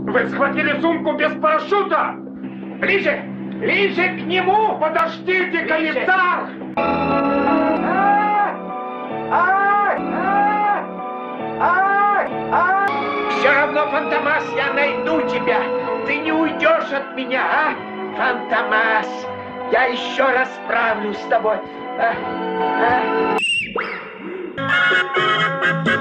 Вы схватили сумку без парашюта! Ближе! Ближе к нему! Подождите, комиссар! Все равно, Фантомас, я найду тебя! Ты не уйдешь от меня, а? Фантомас, я еще раз справлюсь с тобой.